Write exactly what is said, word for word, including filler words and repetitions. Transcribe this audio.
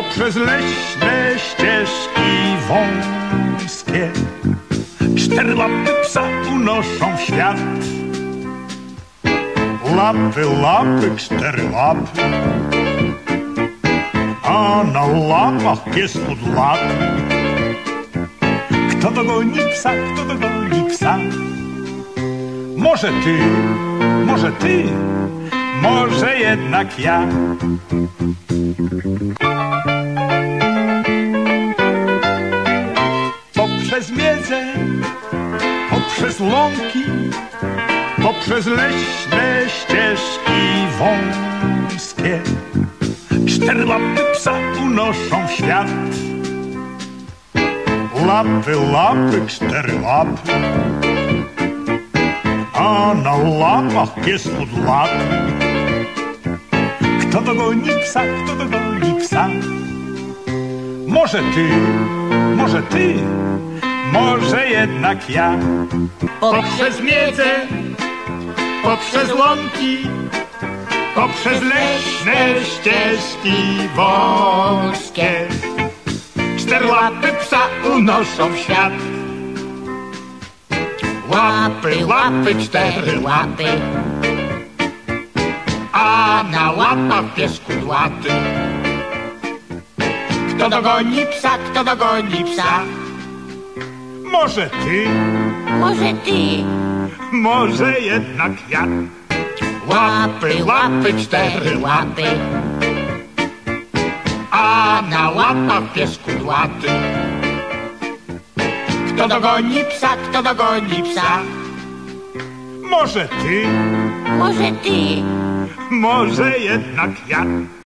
Poprzez leśne ścieżki wąskie cztery łapy psa unoszą w świat. Lapy, lapy, cztery lapy, a na łapach pies kudłaty. Kto dogoni psa, kto dogoni psa? Może ty, może ty, może jednak ja. Poprzez miedzę, poprzez łąki, poprzez leśne ścieżki wąskie cztery łapy psa unoszą w świat. Lapy, lapy, cztery lapy, a na łapach pies kudłaty. Kto dogoni psa, kto dogoni psa? Może ty, może ty, może jednak ja. Poprzez miedzę, poprzez łąki, poprzez leśne ścieżki wąskie cztery łapy psa unoszą w świat. Łapy, łapy, cztery łapy, a na łapach pies kudłaty. Kto dogoni psa, kto dogoni psa? Może ty, Może ty, może jednak ja. łapy, łapy, cztery łapy, a na łapach pies kudłaty. kto dogoni psa, kto dogoni psa? Może ty, Może ty, może jednak ja.